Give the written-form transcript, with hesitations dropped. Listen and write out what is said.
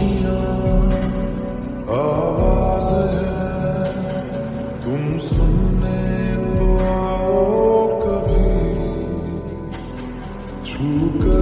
आवाज है, तुम सुनने तो आओ कभी, छू कर